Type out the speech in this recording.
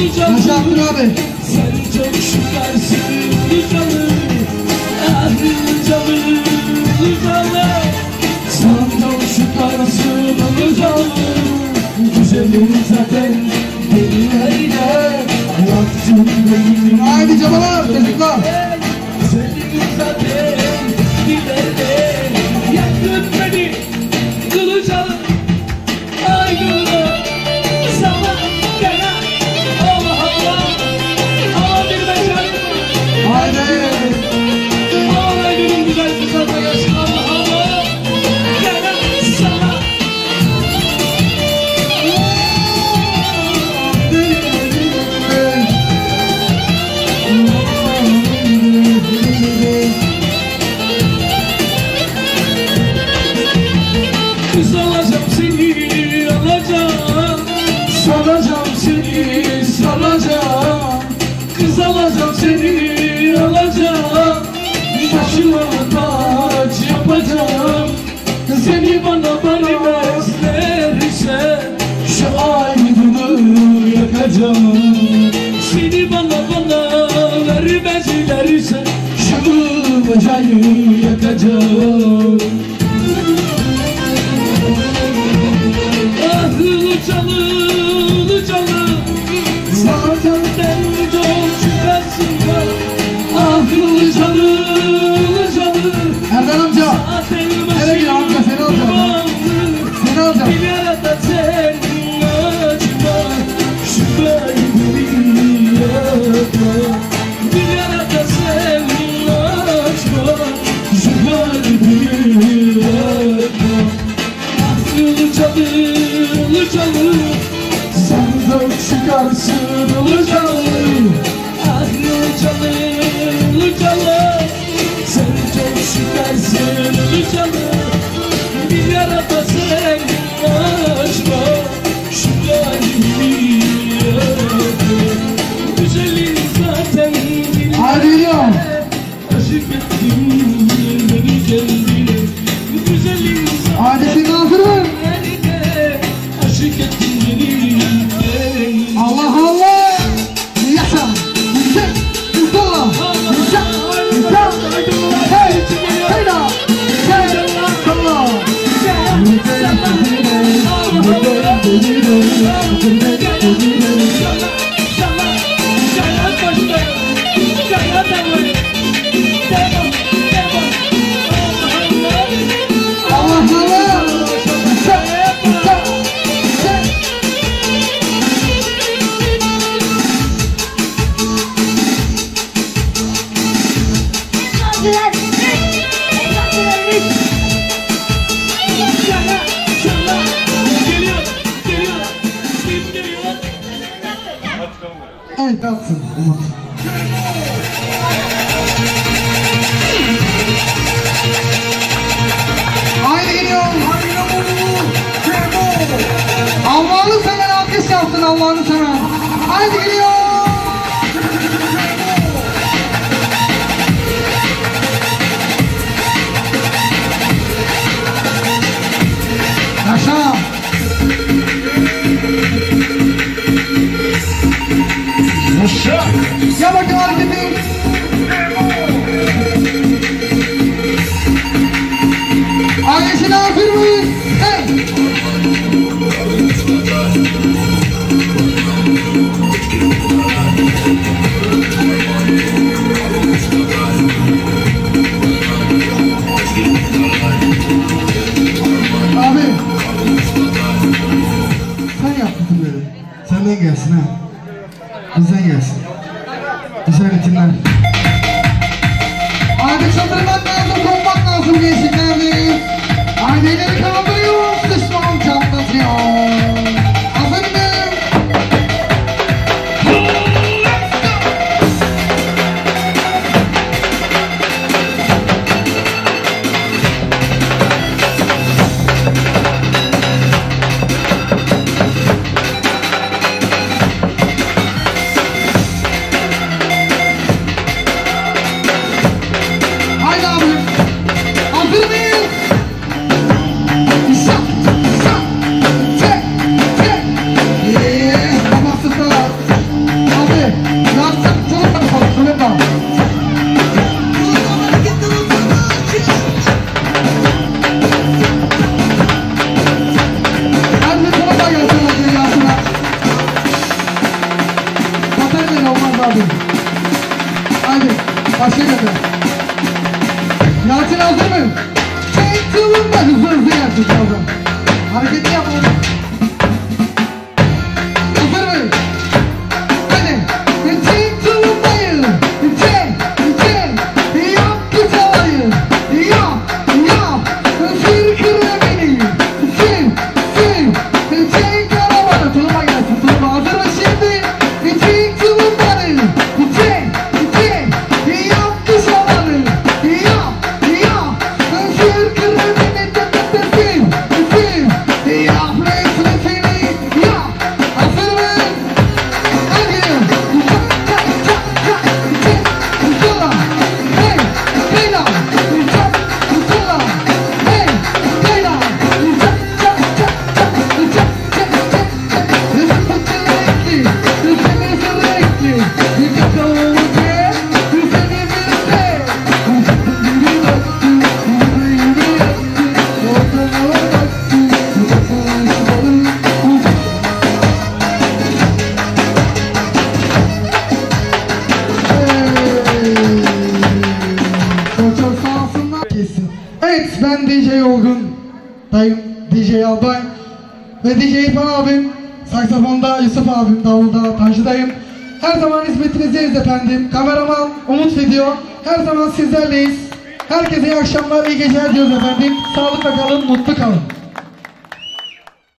Yaşattın abi. Sen çok şüphersin Ilıcalı. Ah Ilıcalı, Ilıcalı. Sen çok şüphersin Ilıcalı. Güzelim zaten delilerine yaktın beni. Haydi cabalar, çocuklar. Güzelim zaten delilerine yaktın beni. Ilıcalı, ay Ilıcalı. Sana gelen Allah Allah. Allah bir beşer. Haydi. Allah benim güzel kızlarına gelsin Allah Allah. Gelen sana. Kız alacağım seni alacağım. Salacağım seni salacağım. Kız alacağım seni alacağım. Başıma taç yapacağım. Seni bana vermezlerse şu ayrılığı yakacağım. Seni bana vermezlerse şu acayı yakacağım. Ah Ilıcalı, Ilıcalı. Zaten ben çok şüphesin var. Ah Ilıcalı, Ilıcalı. Erdal amca. Zaten Nereye gidiyor amca? Seni alacağım. Seni alacağım. bir arada senin acıma. Şüpheli yapma. Bir arada senin acıma. Şüpheli yapma. Ah Ilıcalı, Ilıcalı. Sen de çıkarsın Ilıcalı. Ah Ilıcalı, Ilıcalı. Sen çok çıkarsın Ilıcalı. Bir arada sen açma. Şu kalbimi yakma. Güzelim zaten Haydi gidiyorum. aşık ettin beni kendine. Güzelim zaten Haydi şimdi hazırım. aşık ettin beni kendine. Allah Allah. Yaşa. Yüksek. Mustafa. Yüksek. Yüksek. Hey. Hey da. Hey. Allah. Allah Allah. Yüksek. Yüksek. Yüksek. Evet yapsın Umut. Haydi gidiyorum. Allah'ını seven alkış yapsın Allah'ını seven. Haydi gidiyorum. Yaşa. Yaşa. Ya bakayım hareketi. Ailesine hazır mıyız? Hey. Abi. Sen yap bunları. Senden gelsin ha. Bizden gelsin. Güzel ritimler. Haydi çıldırmak lazım, konmak lazım gençliklerdi. Haydi ileri kaldırıyoruz, düşman çatlatıyor. Hazır mı? Haydi abi. Hazır mıyız? Olgun dayım, DJ Albay ve DJ İrfan abim, saksafonda Yusuf abim, davulda Tanju dayım. Her zaman hizmetinizdeyiz efendim. Kameraman Umut Video, her zaman sizlerleyiz. Herkese iyi akşamlar, iyi geceler diyoruz efendim. Sağlıkla kalın, mutlu kalın.